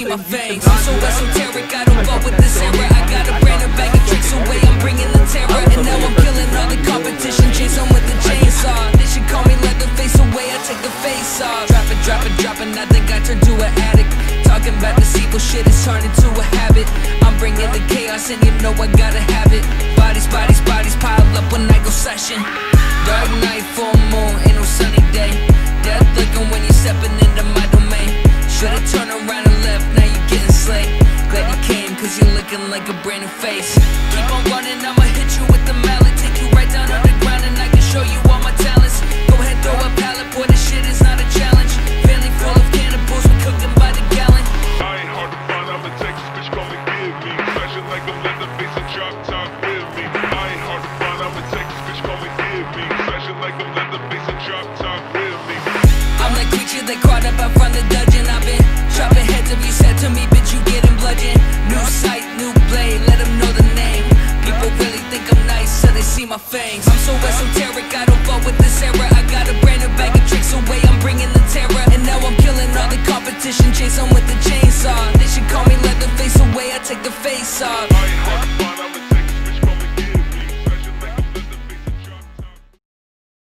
my veins. I'm so esoteric, I don't fuck with this era. I got a brand new bag of tricks away, I'm bringing the terror. And now I'm killing all the competition, chase on with the chainsaw. They should call me Leatherface away, I take the face off. Dropping, I think I turned to an addict. Talking about this evil shit, it's turned into a habit. I'm bringing the chaos and you know I gotta have it. Bodies pile up when I go session. Dark night, full moon, ain't no sunny day. Death looking when you're stepping into my domain. Should've turned around and left, now you're getting slayed. Glad you came, cause you're looking like a brand new face.